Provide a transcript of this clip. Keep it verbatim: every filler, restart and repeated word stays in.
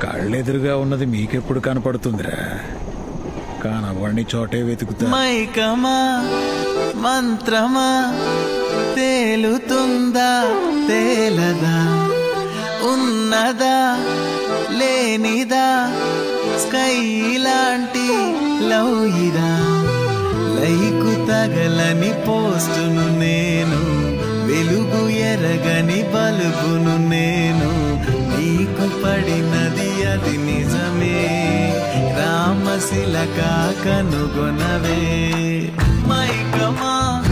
కళ్ళెదురుగా ఉన్నది మీకెప్పుడు కనపడుతుందిరా? కానవ్వని చోటే వెతుకుతా. మైకమా మంత్రమా తేలుతుందా తేలదా, ఉన్నదా లేనిదా, స్కై లాంటి లవ్ ఇదా. లైకు తగలని పోస్టును నేను, వెలుగు ఎరగని బలుబును నేను. నీకు పడినది అది నిజమే, రామశిలక కనుగొనవే. మైకమా